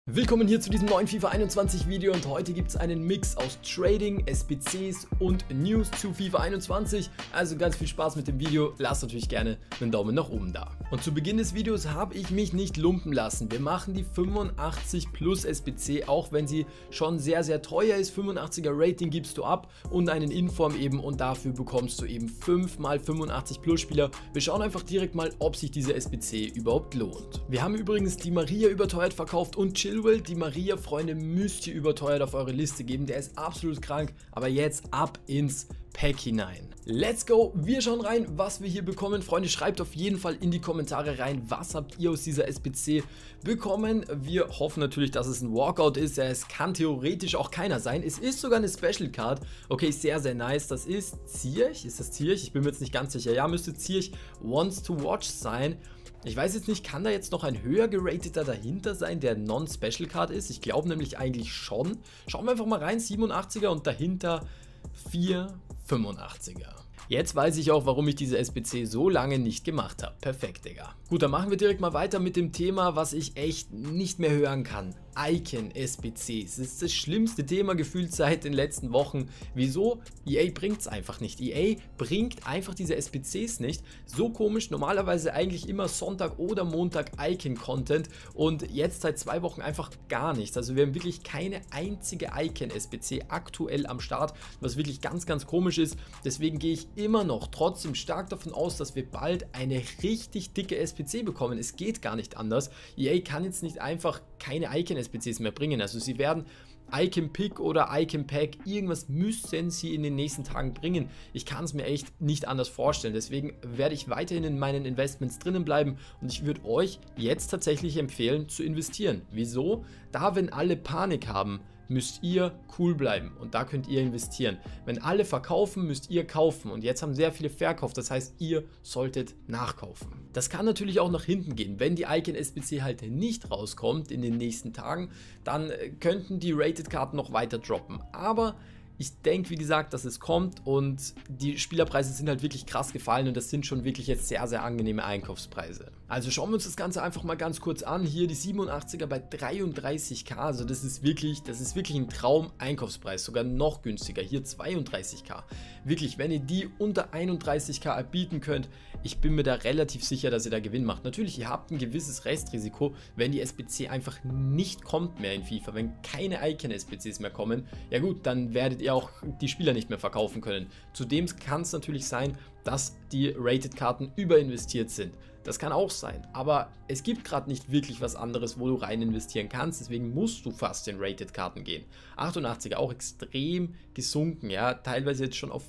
Willkommen hier zu diesem neuen FIFA 21 Video und heute gibt es einen Mix aus Trading, SBCs und News zu FIFA 21. Also ganz viel Spaß mit dem Video, lasst natürlich gerne einen Daumen nach oben da. Und zu Beginn des Videos habe ich mich nicht lumpen lassen. Wir machen die 85 plus SBC, auch wenn sie schon sehr teuer ist. 85er Rating gibst du ab und einen Inform eben und dafür bekommst du eben 5 mal 85 plus Spieler. Wir schauen einfach direkt mal, ob sich diese SBC überhaupt lohnt. Wir haben übrigens die Maria überteuert verkauft und Chilwell. Die Maria, Freunde, müsst ihr überteuert auf eure Liste geben. Der ist absolut krank, aber jetzt ab ins Pack hinein. Let's go, wir schauen rein, was wir hier bekommen. Freunde, schreibt auf jeden Fall in die Kommentare rein, was habt ihr aus dieser SBC bekommen. Wir hoffen natürlich, dass es ein Walkout ist. Es kann theoretisch auch keiner sein. Es ist sogar eine Special Card. Okay, sehr nice. Das ist Ziyech. Ist das Ziyech? Ich bin mir jetzt nicht ganz sicher. Ja, müsste Ziyech Wants to Watch sein. Ich weiß jetzt nicht, kann da jetzt noch ein höher gerateter dahinter sein, der Non-Special Card ist? Ich glaube nämlich eigentlich schon. Schauen wir einfach mal rein, 87er und dahinter 4 85er. Jetzt weiß ich auch, warum ich diese SBC so lange nicht gemacht habe. Perfekt, Digga. Gut, dann machen wir direkt mal weiter mit dem Thema, was ich echt nicht mehr hören kann. Icon SBCs. Das ist das schlimmste Thema gefühlt seit den letzten Wochen. Wieso? EA bringt es einfach nicht. EA bringt einfach diese SBCs nicht. So komisch, normalerweise eigentlich immer Sonntag oder Montag Icon-Content und jetzt seit 2 Wochen einfach gar nichts. Also wir haben wirklich keine einzige Icon-SBC aktuell am Start, was wirklich ganz komisch ist. Deswegen gehe ich immer noch trotzdem stark davon aus, dass wir bald eine richtig dicke SBC bekommen. Es geht gar nicht anders. EA kann jetzt nicht einfach keine Icon-SBCs mehr bringen. Also sie werden Icon Pick oder Icon Pack, irgendwas müssen sie in den nächsten Tagen bringen. Ich kann es mir echt nicht anders vorstellen. Deswegen werde ich weiterhin in meinen Investments drinnen bleiben und ich würde euch jetzt tatsächlich empfehlen zu investieren. Wieso? Da, wenn alle Panik haben, müsst ihr cool bleiben und da könnt ihr investieren. Wenn alle verkaufen, müsst ihr kaufen und jetzt haben sehr viele verkauft, das heißt, ihr solltet nachkaufen. Das kann natürlich auch nach hinten gehen. Wenn die Icon SBC halt nicht rauskommt in den nächsten Tagen, dann könnten die Rated-Karten noch weiter droppen. Aber ich denke, wie gesagt, dass es kommt und die Spielerpreise sind halt wirklich krass gefallen und das sind schon wirklich jetzt sehr angenehme Einkaufspreise. Also schauen wir uns das Ganze einfach mal ganz kurz an. Hier die 87er bei 33k, also das ist wirklich ein Traum-Einkaufspreis, sogar noch günstiger. Hier 32k. Wirklich, wenn ihr die unter 31k erbieten könnt, ich bin mir da relativ sicher, dass ihr da Gewinn macht. Natürlich, ihr habt ein gewisses Restrisiko, wenn die SBC einfach nicht kommt mehr in FIFA, wenn keine Icon-SBCs mehr kommen, ja gut, dann werdet ihr auch die Spieler nicht mehr verkaufen können. Zudem kann es natürlich sein, dass die Rated-Karten überinvestiert sind. Das kann auch sein, aber es gibt gerade nicht wirklich was anderes, wo du rein investieren kannst, deswegen musst du fast in Rated-Karten gehen. 88er auch extrem gesunken, ja, teilweise jetzt schon auf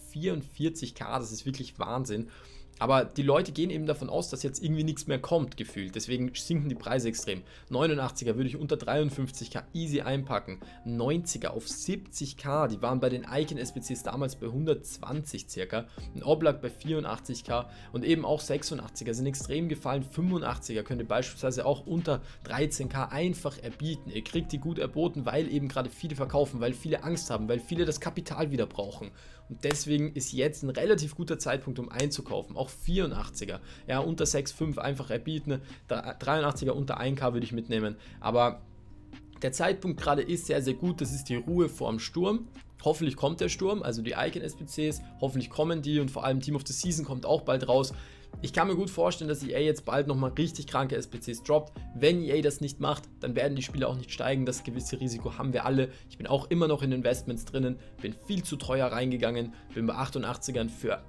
44k, das ist wirklich Wahnsinn. Aber die Leute gehen eben davon aus, dass jetzt irgendwie nichts mehr kommt, gefühlt. Deswegen sinken die Preise extrem. 89er würde ich unter 53k easy einpacken. 90er auf 70k. Die waren bei den Icon SBCs damals bei 120 circa. Ein Oblak bei 84k. Und eben auch 86er sind extrem gefallen. 85er könnt ihr beispielsweise auch unter 13k einfach erbieten. Ihr kriegt die gut erboten, weil eben gerade viele verkaufen, weil viele Angst haben, weil viele das Kapital wieder brauchen. Und deswegen ist jetzt ein relativ guter Zeitpunkt, um einzukaufen. Auch 84er, ja, unter 6,5 einfach erbieten, 83er unter 1k würde ich mitnehmen, aber der Zeitpunkt gerade ist sehr gut, das ist die Ruhe vorm Sturm. Hoffentlich kommt der Sturm, also die Icon SBCs, hoffentlich kommen die und vor allem Team of the Season kommt auch bald raus. Ich kann mir gut vorstellen, dass EA jetzt bald nochmal richtig kranke SBCs droppt. Wenn EA das nicht macht, dann werden die Spieler auch nicht steigen. Das gewisse Risiko haben wir alle. Ich bin auch immer noch in Investments drinnen, bin viel zu teuer reingegangen, bin bei 88ern für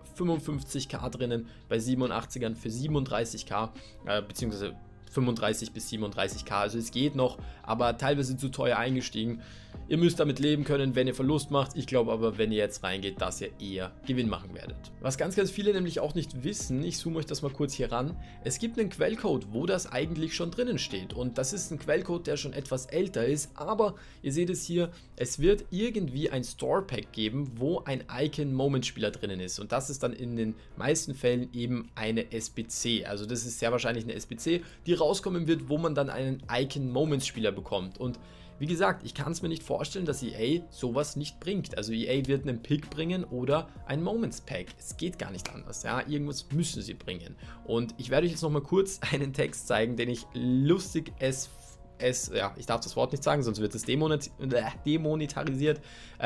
55k drinnen, bei 87ern für 37k, beziehungsweise 35 bis 37k, also es geht noch, aber teilweise zu teuer eingestiegen. Ihr müsst damit leben können, wenn ihr Verlust macht. Ich glaube aber, wenn ihr jetzt reingeht, dass ihr eher Gewinn machen werdet. Was ganz viele nämlich auch nicht wissen, ich zoome euch das mal kurz hier ran, es gibt einen Quellcode, wo das eigentlich schon drinnen steht und das ist ein Quellcode, der schon etwas älter ist, aber ihr seht es hier, es wird irgendwie ein Store Pack geben, wo ein Icon Moment Spieler drinnen ist und das ist dann in den meisten Fällen eben eine SBC, also das ist sehr wahrscheinlich eine SBC, die rauskommen wird, wo man dann einen Icon Moments Spieler bekommt und wie gesagt, ich kann es mir nicht vorstellen, dass EA sowas nicht bringt. Also EA wird einen Pick bringen oder ein Moments Pack. Es geht gar nicht anders. Ja, irgendwas müssen sie bringen. Und ich werde euch jetzt nochmal kurz einen Text zeigen, den ich lustig ja, ich darf das Wort nicht sagen, sonst wird es demonetarisiert.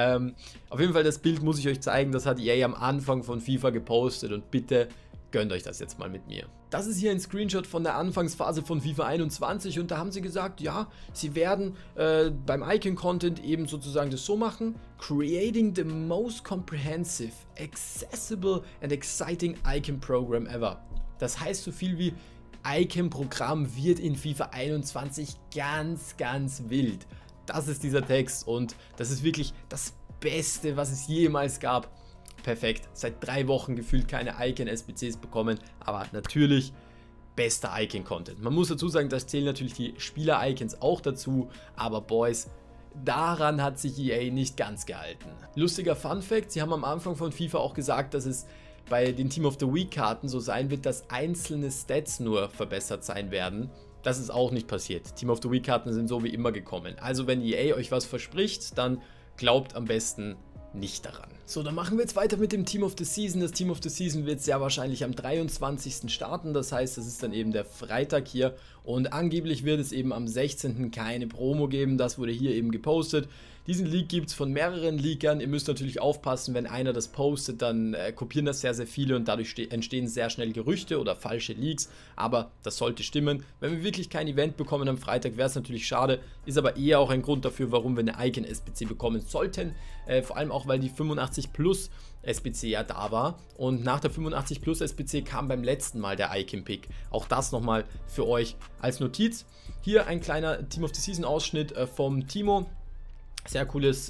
Auf jeden Fall, das Bild muss ich euch zeigen, das hat EA am Anfang von FIFA gepostet und bitte gönnt euch das jetzt mal mit mir. Das ist hier ein Screenshot von der Anfangsphase von FIFA 21 und da haben sie gesagt, ja, sie werden beim Icon-Content eben sozusagen das so machen: Creating the most comprehensive, accessible and exciting Icon Program ever. Das heißt so viel wie: Icon-Programm wird in FIFA 21 ganz, ganz wild. Das ist dieser Text und das ist wirklich das Beste, was es jemals gab. Perfekt, seit 3 Wochen gefühlt keine Icon-SBCs bekommen, aber natürlich bester Icon-Content. Man muss dazu sagen, das zählen natürlich die Spieler-Icons auch dazu, aber Boys, daran hat sich EA nicht ganz gehalten. Lustiger Fun-Fact: Sie haben am Anfang von FIFA auch gesagt, dass es bei den Team of the Week Karten so sein wird, dass einzelne Stats nur verbessert sein werden. Das ist auch nicht passiert. Team of the Week Karten sind so wie immer gekommen. Also wenn EA euch was verspricht, dann glaubt am besten nicht daran. So, dann machen wir jetzt weiter mit dem Team of the Season. Das Team of the Season wird sehr wahrscheinlich am 23. starten, das heißt, das ist dann eben der Freitag hier und angeblich wird es eben am 16. keine Promo geben, das wurde hier eben gepostet. Diesen Leak gibt es von mehreren Leakern. Ihr müsst natürlich aufpassen, wenn einer das postet, dann kopieren das sehr, sehr viele und dadurch entstehen sehr schnell Gerüchte oder falsche Leaks, aber das sollte stimmen. Wenn wir wirklich kein Event bekommen am Freitag, wäre es natürlich schade, ist aber eher auch ein Grund dafür, warum wir eine Icon-SBC bekommen sollten, vor allem auch, weil die 85 Plus SBC ja da war und nach der 85 Plus SBC kam beim letzten Mal der Icon-Pick. Auch das nochmal für euch als Notiz. Hier ein kleiner Team of the Season Ausschnitt vom Timo. Sehr cooles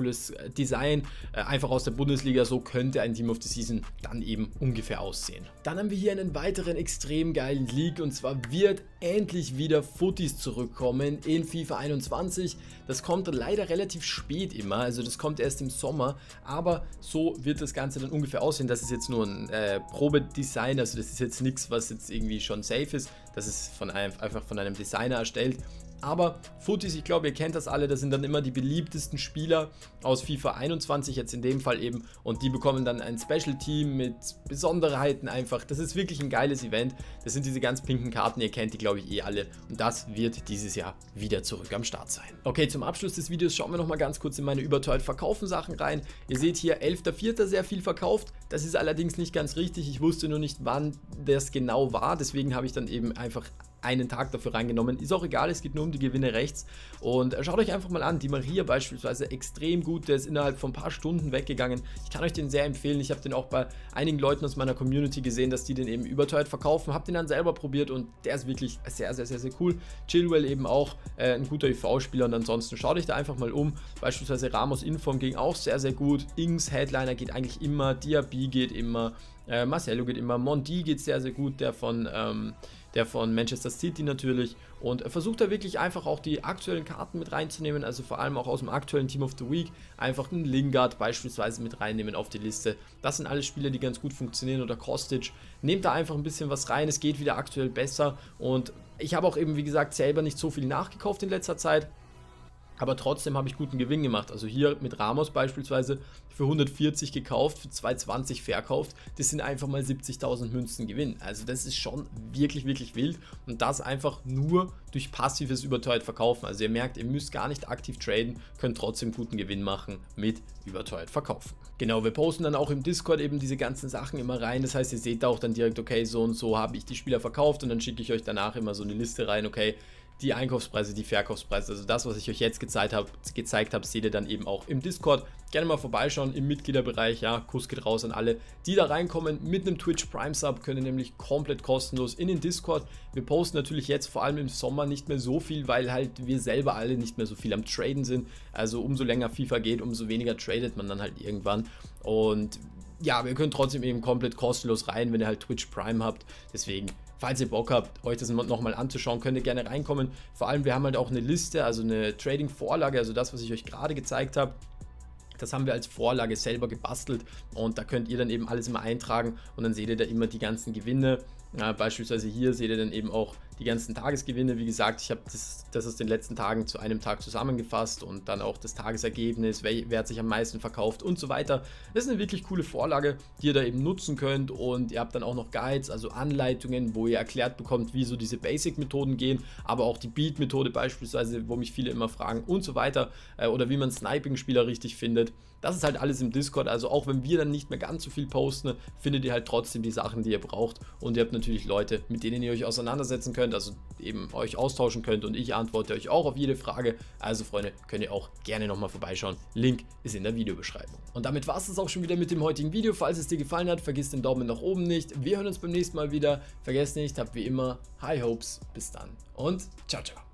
Design, einfach aus der Bundesliga, so könnte ein Team of the Season dann eben ungefähr aussehen. Dann haben wir hier einen weiteren extrem geilen Leak und zwar wird endlich wieder Footies zurückkommen in FIFA 21. Das kommt leider relativ spät immer, also das kommt erst im Sommer, aber so wird das Ganze dann ungefähr aussehen. Das ist jetzt nur ein Probedesign, also das ist jetzt nichts, was jetzt irgendwie schon safe ist, das ist einfach von einem Designer erstellt. Aber Footies, ich glaube, ihr kennt das alle, das sind dann immer die beliebtesten Spieler aus FIFA 21, jetzt in dem Fall eben. Und die bekommen dann ein Special Team mit Besonderheiten einfach. Das ist wirklich ein geiles Event. Das sind diese ganz pinken Karten, ihr kennt die, glaube ich, eh alle. Und das wird dieses Jahr wieder zurück am Start sein. Okay, zum Abschluss des Videos schauen wir nochmal ganz kurz in meine überteuert verkaufen Sachen rein. Ihr seht hier 11.04. sehr viel verkauft. Das ist allerdings nicht ganz richtig. Ich wusste nur nicht, wann das genau war. Deswegen habe ich dann eben einfach einen Tag dafür reingenommen. Ist auch egal, es geht nur um die Gewinne rechts. Und schaut euch einfach mal an, die Maria beispielsweise, extrem gut, der ist innerhalb von ein paar Stunden weggegangen. Ich kann euch den sehr empfehlen, ich habe den auch bei einigen Leuten aus meiner Community gesehen, dass die den eben überteuert verkaufen, habe den dann selber probiert und der ist wirklich sehr, sehr, sehr, sehr cool. Chilwell eben auch ein guter IV-Spieler und ansonsten schaut euch da einfach mal um. Beispielsweise Ramos Inform ging auch sehr, sehr gut. Ings Headliner geht eigentlich immer, Diaby geht immer, Marcelo geht immer, Mondi geht sehr, sehr gut, der von Manchester City natürlich, und versucht da wirklich einfach auch die aktuellen Karten mit reinzunehmen, also vor allem auch aus dem aktuellen Team of the Week, einfach einen Lingard beispielsweise mit reinnehmen auf die Liste. Das sind alles Spieler, die ganz gut funktionieren, oder Kostic. Nehmt da einfach ein bisschen was rein, es geht wieder aktuell besser und ich habe auch eben, wie gesagt, selber nicht so viel nachgekauft in letzter Zeit. Aber trotzdem habe ich guten Gewinn gemacht. Also hier mit Ramos beispielsweise für 140 gekauft, für 220 verkauft. Das sind einfach mal 70.000 Münzen Gewinn. Also das ist schon wirklich, wirklich wild. Und das einfach nur durch passives überteuert verkaufen. Also ihr merkt, ihr müsst gar nicht aktiv traden, könnt trotzdem guten Gewinn machen mit überteuert verkaufen. Genau, wir posten dann auch im Discord eben diese ganzen Sachen immer rein. Das heißt, ihr seht da auch dann direkt, okay, so und so habe ich die Spieler verkauft. Und dann schicke ich euch danach immer so eine Liste rein, okay, die Einkaufspreise, die Verkaufspreise, also das, was ich euch jetzt gezeigt habe, seht ihr dann eben auch im Discord. Gerne mal vorbeischauen im Mitgliederbereich, ja, Kuss geht raus an alle, die da reinkommen. Mit einem Twitch Prime Sub können nämlich komplett kostenlos in den Discord. Wir posten natürlich jetzt vor allem im Sommer nicht mehr so viel, weil halt wir selber alle nicht mehr so viel am Traden sind. Also umso länger FIFA geht, umso weniger tradet man dann halt irgendwann. Und ja, wir können trotzdem eben komplett kostenlos rein, wenn ihr halt Twitch Prime habt. Deswegen, falls ihr Bock habt, euch das nochmal anzuschauen, könnt ihr gerne reinkommen. Vor allem, wir haben halt auch eine Liste, also eine Trading-Vorlage, also das, was ich euch gerade gezeigt habe. Das haben wir als Vorlage selber gebastelt und da könnt ihr dann eben alles immer eintragen und dann seht ihr da immer die ganzen Gewinne. Beispielsweise hier seht ihr dann eben auch die ganzen Tagesgewinne. Wie gesagt, ich habe das aus den letzten Tagen zu einem Tag zusammengefasst und dann auch das Tagesergebnis, wer hat sich am meisten verkauft und so weiter. Das ist eine wirklich coole Vorlage, die ihr da eben nutzen könnt, und ihr habt dann auch noch Guides, also Anleitungen, wo ihr erklärt bekommt, wie so diese Basic-Methoden gehen, aber auch die Beat-Methode beispielsweise, wo mich viele immer fragen und so weiter, oder wie man Sniping-Spieler richtig findet. Das ist halt alles im Discord, also auch wenn wir dann nicht mehr ganz so viel posten, findet ihr halt trotzdem die Sachen, die ihr braucht, und ihr habt natürlich Leute, mit denen ihr euch auseinandersetzen könnt, also eben euch austauschen könnt, und ich antworte euch auch auf jede Frage. Also Freunde, könnt ihr auch gerne nochmal vorbeischauen, Link ist in der Videobeschreibung. Und damit war es auch schon wieder mit dem heutigen Video. Falls es dir gefallen hat, vergiss den Daumen nach oben nicht. Wir hören uns beim nächsten Mal wieder. Vergesst nicht, habt wie immer High Hopes. Bis dann und ciao, ciao.